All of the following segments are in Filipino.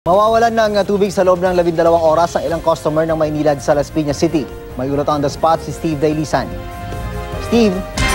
Mawawalan ng tubig sa loob ng 12 oras ang ilang customer ng Maynilad sa Las Piñas City. May ulat on the spot si Steve Dailisan. Steve?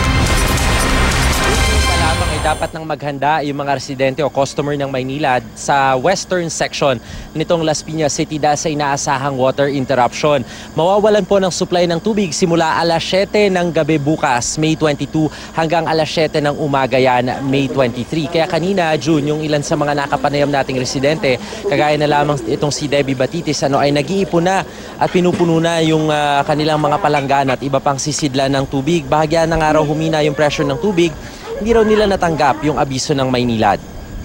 Lamang ay dapat nang maghanda yung mga residente o customer ng Maynilad sa western section nitong Las Piñas City dahil sa inaasahang water interruption. Mawawalan po ng supply ng tubig simula alas 7 ng gabi bukas, May 22, hanggang alas 7 ng umaga yan, May 23. Kaya kanina, June, yung ilan sa mga nakapanayam nating residente, kagaya na lamang itong si Debbie Batitis, ay nag-iipon na at pinupuno na yung kanilang mga palanggan at iba pang sisidlan ng tubig. Bahagya ng araw humina yung pressure ng tubig, hindi raw nila natanggap yung abiso ng Maynilad.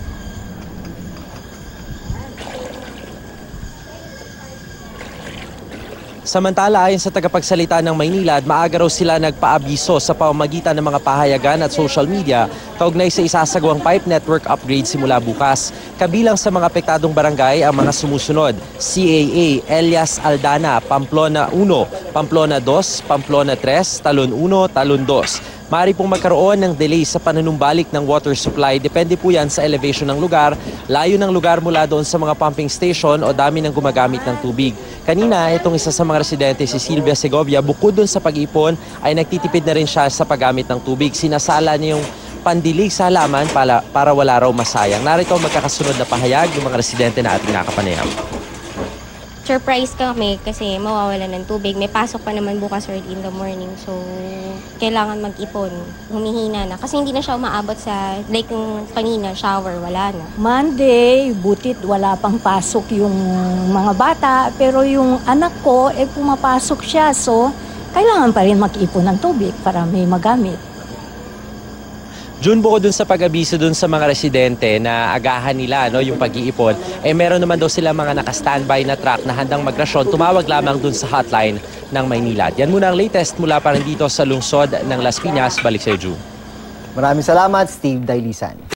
Samantala, ayon sa tagapagsalita ng Maynilad, maaga raw sila nagpaabiso sa pamamagitan ng mga pahayagan at social media kaugnay sa isasagawang pipe network upgrade simula bukas. Kabilang sa mga apektadong barangay ang mga sumusunod: CAA, Elias Aldana, Pamplona 1, Pamplona 2, Pamplona 3, Talon 1, Talon 2. Maaari pong magkaroon ng delay sa panunumbalik ng water supply. Depende po yan sa elevation ng lugar, layo ng lugar mula doon sa mga pumping station o dami ng gumagamit ng tubig. Kanina, itong isa sa mga residente, si Silvia Segovia, bukod doon sa pag-ipon, ay nagtitipid na rin siya sa paggamit ng tubig. Sinasala niya yung pandilig sa halaman para wala raw masayang. Narito ang magkakasunod na pahayag ng mga residente na ating nakapanayam. Surprise kami kasi mawawalan ng tubig. May pasok pa naman bukas early in the morning. So, kailangan mag-ipon. Humihina na. Kasi hindi na siya umaabot sa, like yung kanina, shower, wala na. Monday, butit wala pang pasok yung mga bata. Pero yung anak ko, pumapasok siya. So, kailangan pa rin mag-ipon ng tubig para may magamit. June, bukod dun sa pag-abiso dun sa mga residente na agahan nila yung pag-iipon, meron naman daw sila mga naka-standby na truck na handang magrasyon. Tumawag lamang dun sa hotline ng Maynilad. Yan muna ang latest mula pa rin dito sa lungsod ng Las Piñas. Balik sa June. Maraming salamat, Steve Dailisan.